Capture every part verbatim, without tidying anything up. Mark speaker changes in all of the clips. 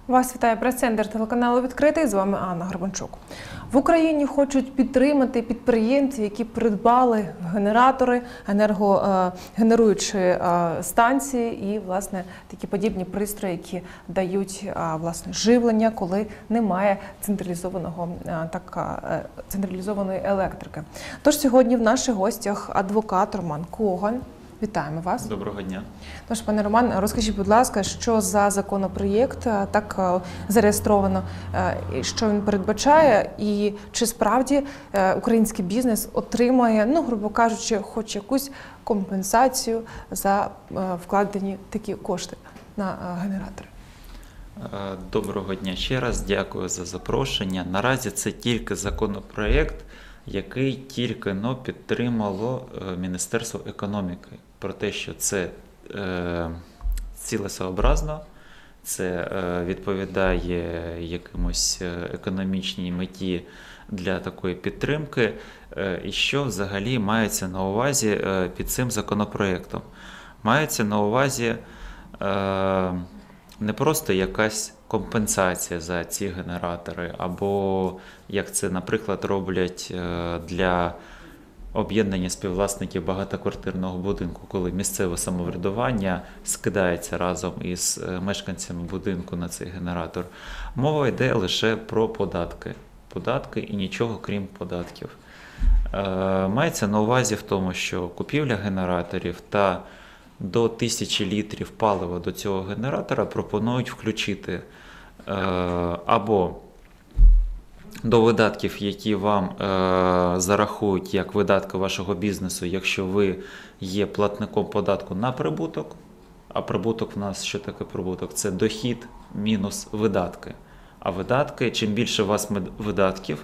Speaker 1: Вас вітає прес-центр телеканалу «Відкритий», з вами Анна Горбанчук. В Україні хочуть підтримати підприємців, які придбали генератори, енергогенеруючі станції і, власне, такі подібні пристрої, які дають, власне, живлення, коли немає централізованого, так, централізованої електрики. Тож сьогодні в наших гостях адвокат Роман Коган. Вітаємо вас.
Speaker 2: Доброго дня.
Speaker 1: Тож, пане Роман, розкажіть, будь ласка, що за законопроєкт так зареєстровано, що він передбачає, і чи справді український бізнес отримає, ну, грубо кажучи, хоч якусь компенсацію за вкладені такі кошти на генератори?
Speaker 2: Доброго дня ще раз, дякую за запрошення. Наразі це тільки законопроєкт, який тільки но підтримало Міністерство економіки, про те, що це е, цілесообразно, це е, відповідає якимось економічній меті для такої підтримки, е, і що взагалі мається на увазі е, під цим законопроєктом. Мається на увазі е, не просто якась компенсація за ці генератори, або, як це, наприклад, роблять для об'єднання співвласників багатоквартирного будинку, коли місцеве самоврядування скидається разом із мешканцями будинку на цей генератор. Мова йде лише про податки. Податки і нічого крім податків. Мається на увазі в тому, що купівля генераторів та до тисячі літрів палива до цього генератора пропонують включити е, або до видатків, які вам е, зарахують як видатки вашого бізнесу, якщо ви є платником податку на прибуток, а прибуток в нас, що таке прибуток? Це дохід мінус видатки. А видатки, чим більше у вас видатків,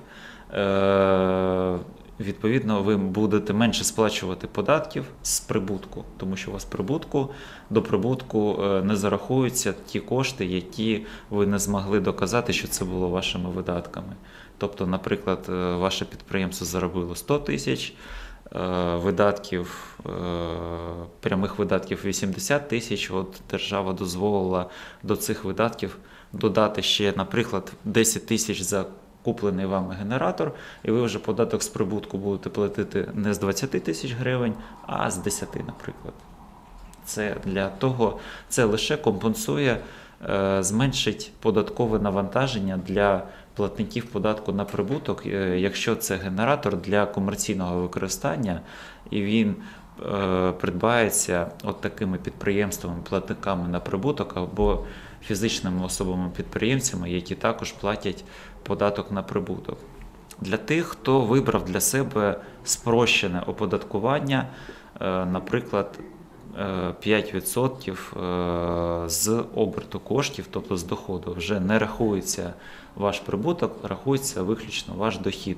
Speaker 2: е, відповідно, ви будете менше сплачувати податків з прибутку, тому що у вас прибутку, до прибутку не зарахуються ті кошти, які ви не змогли доказати, що це було вашими видатками. Тобто, наприклад, ваше підприємство заробило сто тисяч, видатків, прямих видатків вісімдесят тисяч, от держава дозволила до цих видатків додати ще, наприклад, десять тисяч за куплений вами генератор, і ви вже податок з прибутку будете платити не з двадцяти тисяч гривень, а з десяти, наприклад. Це для того, це лише компенсує, е, зменшить податкове навантаження для платників податку на прибуток, е, якщо це генератор для комерційного використання, і він е, придбається от такими підприємствами, платниками на прибуток або фізичними особами-підприємцями, які також платять податок на прибуток. Для тих, хто вибрав для себе спрощене оподаткування, наприклад, п'ять відсотків з оберту коштів, тобто з доходу, вже не рахується ваш прибуток, рахується виключно ваш дохід,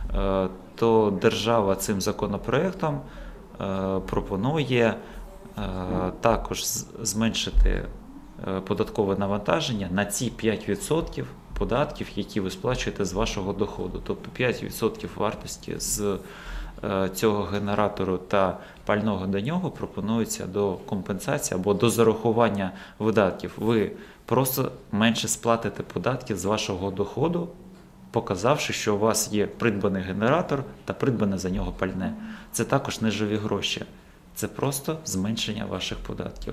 Speaker 2: то держава цим законопроектом пропонує також зменшити податкове навантаження на ці п'ять відсотків податків, які ви сплачуєте з вашого доходу. Тобто п'ять відсотків вартості з цього генератору та пального до нього пропонується до компенсації або до зарахування видатків. Ви просто менше сплатите податків з вашого доходу, показавши, що у вас є придбаний генератор та придбане за нього пальне. Це також не живі гроші. Це просто зменшення ваших податків.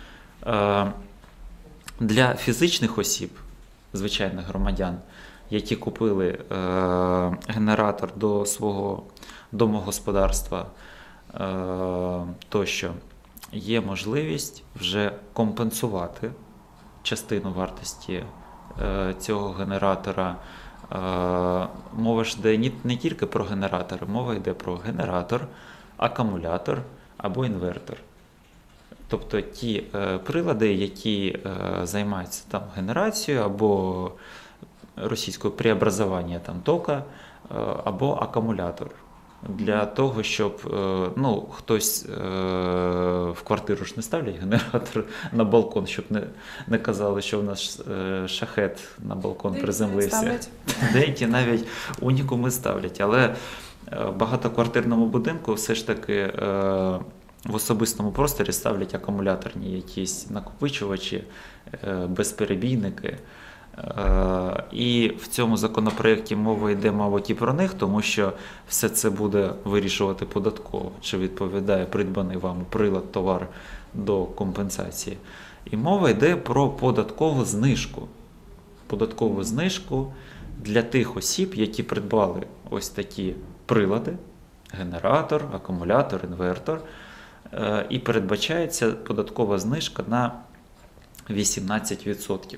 Speaker 2: Для фізичних осіб, звичайних громадян, які купили е, генератор до свого домогосподарства, е, тощо, є можливість вже компенсувати частину вартості е, цього генератора. Е, мова ж йде не тільки про генератори, мова йде про генератор, акумулятор або інвертор. Тобто ті е, прилади, які е, займаються там генерацією або російською преобразування там тока, е, або акумулятор. Для того, щоб е, ну, хтось е, в квартиру ж не ставлять генератор на балкон, щоб не, не казали, що в нас е, шахет на балкон Деякі приземлився. Деякі навіть унікуми ставлять, але в багатоквартирному будинку все ж таки е, в особистому просторі ставлять акумуляторні якісь накопичувачі, безперебійники. Е, І в цьому законопроєкті мова йде, мабуть, і про них, тому що все це буде вирішувати податково, чи відповідає придбаний вами прилад, товар до компенсації. І мова йде про податкову знижку. Податкову знижку для тих осіб, які придбали ось такі прилади, генератор, акумулятор, інвертор, е, і передбачається податкова знижка на вісімнадцять відсотків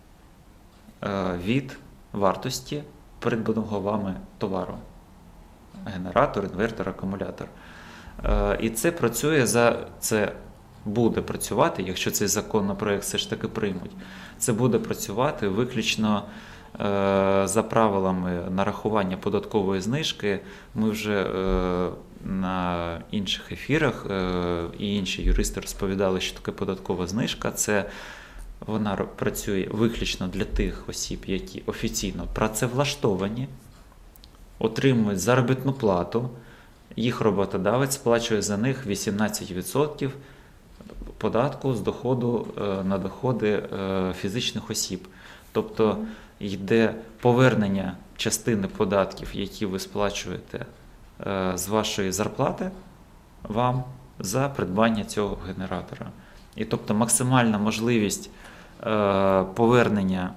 Speaker 2: від вартості придбаного вами товару. Генератор, інвертор, акумулятор. І це працює за це буде працювати, якщо цей законопроект все ж таки приймуть. Це буде працювати виключно за правилами нарахування податкової знижки. Ми вже на інших ефірах і інші юристи розповідали, що таке податкова знижка. Це вона працює виключно для тих осіб, які офіційно працевлаштовані, отримують заробітну плату, їх роботодавець сплачує за них вісімнадцять відсотків податку з доходу на доходи фізичних осіб. Тобто йде повернення частини податків, які ви сплачуєте з вашої зарплати вам за придбання цього генератора. І тобто максимальна можливість повернення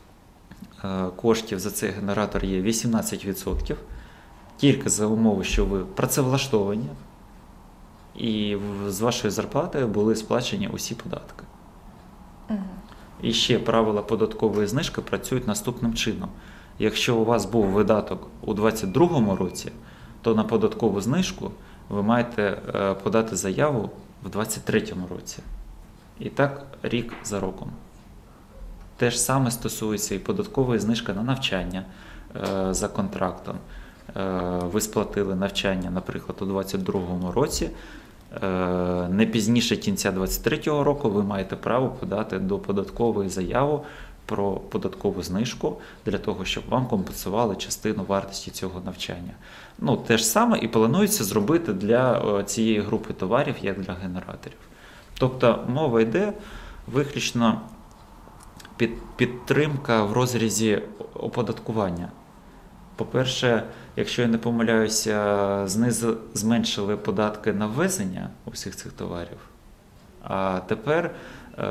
Speaker 2: коштів за цей генератор є вісімнадцять відсотків, тільки за умови, що ви працевлаштовані і з вашої зарплати були сплачені усі податки.
Speaker 1: Угу.
Speaker 2: І ще правила податкової знижки працюють наступним чином. Якщо у вас був видаток у двадцять другому році, то на податкову знижку ви маєте подати заяву в двадцять третьому році. І так рік за роком. Те ж саме стосується і податкової знижки на навчання е, за контрактом. Е, ви сплатили навчання, наприклад, у двадцять другому році. Е, не пізніше кінця двадцять третього року ви маєте право подати до податкової заяву про податкову знижку для того, щоб вам компенсували частину вартості цього навчання. Ну, те ж саме і планується зробити для цієї групи товарів, як для генераторів. Тобто мова йде виключно під, підтримка в розрізі оподаткування. По-перше, якщо я не помиляюся, знизу, зменшили податки на ввезення усіх цих товарів, а тепер е-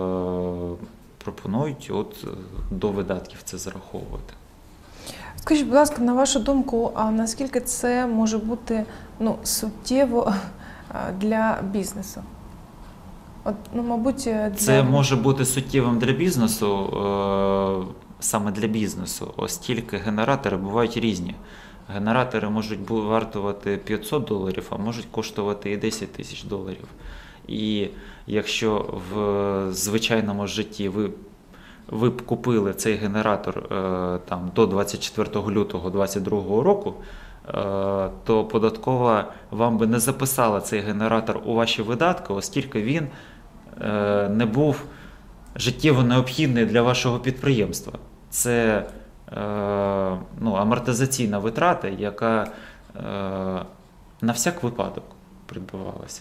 Speaker 2: пропонують от до видатків це зараховувати.
Speaker 1: Скажіть, будь ласка, на вашу думку, а наскільки це може бути ну, суттєво для бізнесу? От, ну, мабуть, для...
Speaker 2: Це може бути суттєвим для бізнесу, е- саме для бізнесу, оскільки генератори бувають різні. Генератори можуть вартувати п'ятсот доларів, а можуть коштувати і десять тисяч доларів. І якщо в звичайному житті ви, ви б купили цей генератор е, там, до двадцять четвертого лютого двадцять другого року, е, то податкова вам би не записала цей генератор у ваші видатки, оскільки він е, не був життєво необхідний для вашого підприємства. Це е, ну, амортизаційна витрата, яка е, на всяк випадок придбавалася.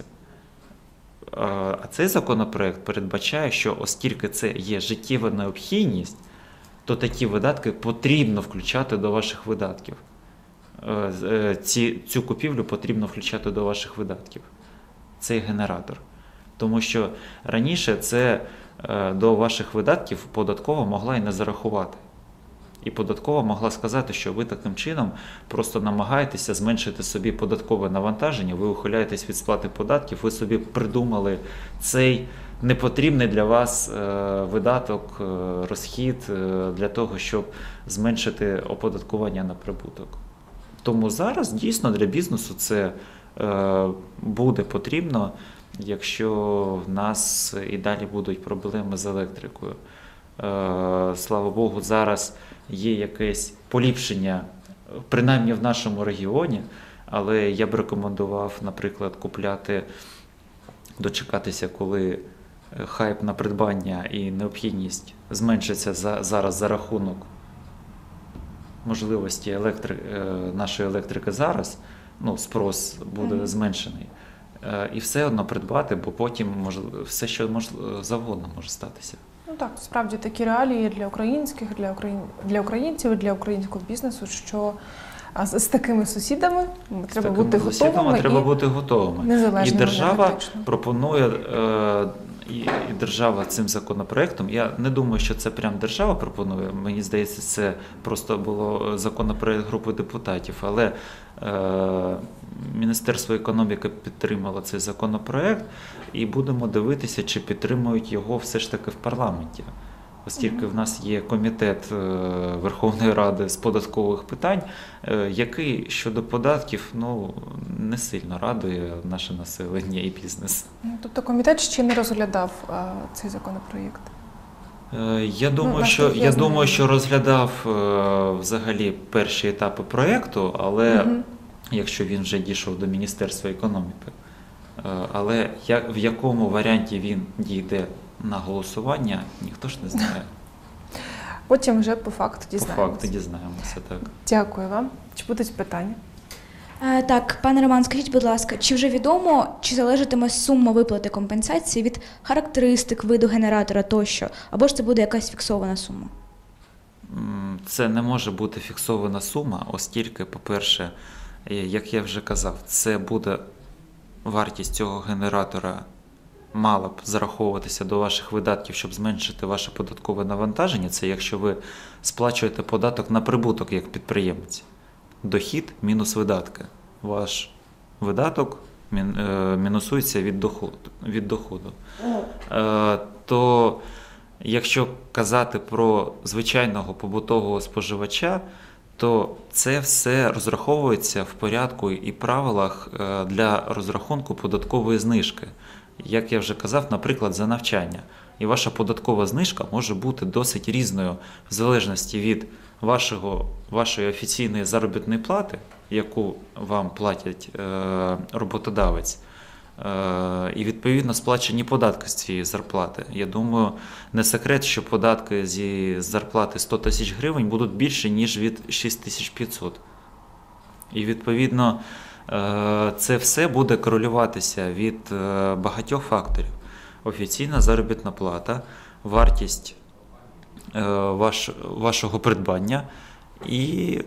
Speaker 2: А цей законопроект передбачає, що оскільки це є життєва необхідність, то такі видатки потрібно включати до ваших видатків. Ці, цю купівлю потрібно включати до ваших видатків. Цей генератор. Тому що раніше це до ваших видатків податкова могла і не зарахувати. І податкова могла сказати, що ви таким чином просто намагаєтеся зменшити собі податкове навантаження, ви ухиляєтесь від сплати податків, ви собі придумали цей непотрібний для вас видаток, розхід для того, щоб зменшити оподаткування на прибуток. Тому зараз дійсно для бізнесу це буде потрібно, якщо в нас і далі будуть проблеми з електрикою. Слава Богу, зараз є якесь поліпшення, принаймні в нашому регіоні, але я б рекомендував, наприклад, купляти, дочекатися, коли хайп на придбання і необхідність зменшиться за, зараз за рахунок можливості електри, нашої електрики зараз, ну, спрос буде mm-hmm. зменшений. І все одно придбати, бо потім може, все, що може, завгодно може статися.
Speaker 1: так, справді такі реалії для українських, для, україн... для українців, для українського бізнесу, що а, з, з такими сусідами
Speaker 2: З
Speaker 1: треба
Speaker 2: такими
Speaker 1: бути
Speaker 2: сусідами
Speaker 1: готовими.
Speaker 2: треба
Speaker 1: і
Speaker 2: бути готовими. І
Speaker 1: незалежними
Speaker 2: держава
Speaker 1: енергетично.
Speaker 2: пропонує, е, і, і держава цим законопроектом, я не думаю, що це прям держава пропонує, мені здається, це просто було законопроект групи депутатів, але е, Міністерство економіки підтримало цей законопроект, і будемо дивитися, чи підтримують його все ж таки в парламенті. Оскільки в нас є комітет е, Верховної Ради з податкових питань, е, який щодо податків ну, не сильно радує наше населення і бізнес.
Speaker 1: Ну, тобто комітет ще не розглядав а, цей законопроєкт?
Speaker 2: Е, Я думаю,
Speaker 1: Ну,
Speaker 2: що,
Speaker 1: наскільки я
Speaker 2: я
Speaker 1: знаю.
Speaker 2: думаю, що розглядав е, взагалі перші етапи проєкту, але
Speaker 1: Мгм.
Speaker 2: якщо він вже дійшов до Міністерства економіки. Е, Але як, в якому варіанті він дійде на голосування, ніхто ж не знає.
Speaker 1: Потім вже по факту
Speaker 2: По
Speaker 1: дізнаємося.
Speaker 2: факту дізнаємося, так.
Speaker 1: Дякую вам. Чи будуть питання?
Speaker 3: Е, Так, пане Роман, скажіть, будь ласка, чи вже відомо, чи залежатиме сума виплати компенсації від характеристик виду генератора тощо, або ж це буде якась фіксована сума?
Speaker 2: М, Це не може бути фіксована сума, оскільки, по-перше, е, як я вже казав, це буде вартість цього генератора мала б зараховуватися до ваших видатків, щоб зменшити ваше податкове навантаження. Це якщо ви сплачуєте податок на прибуток як підприємець. Дохід мінус видатки. Ваш видаток мін- е, мінусується від доходу. Від доходу. Е, То якщо казати про звичайного побутового споживача, то це все розраховується в порядку і правилах е, для розрахунку податкової знижки. Як я вже казав, наприклад, за навчання. І ваша податкова знижка може бути досить різною в залежності від вашого, вашої офіційної заробітної плати, яку вам платять е, роботодавець, е, і відповідно сплачені податки з цієї зарплати. Я думаю, не секрет, що податки зі зарплати сто тисяч гривень будуть більше, ніж від шість тисяч п'ятсот. І відповідно е, це все буде корелюватися від е, багатьох факторів. Офіційна заробітна плата, вартість е, ваш, вашого придбання і,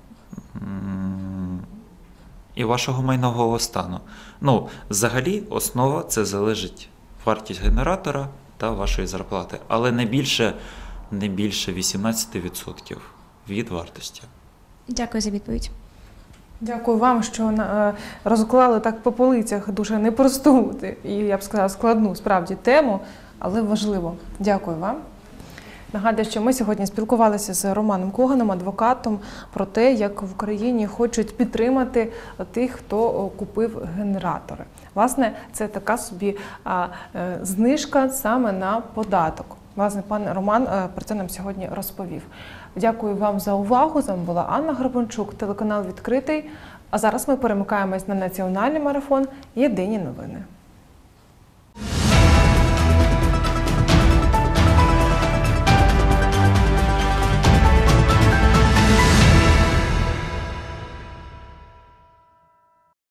Speaker 2: м, і вашого майнового стану. Ну, взагалі, основа це залежить вартість генератора та вашої зарплати, але не більше, не більше вісімнадцять відсотків від вартості.
Speaker 3: Дякую за відповідь.
Speaker 1: Дякую вам, що е, розклали так по полицях дуже непросту і, я б сказала, складну справді тему, але важливо. Дякую вам. Нагадую, що ми сьогодні спілкувалися з Романом Коганом, адвокатом, про те, як в Україні хочуть підтримати тих, хто купив генератори. Власне, це така собі а, е, знижка саме на податок. Власне, пан Роман е, про це нам сьогодні розповів. Дякую вам за увагу. З вами була Анна Грабанчук, телеканал «Відкритий». А зараз ми перемикаємось на національний марафон «Єдині новини».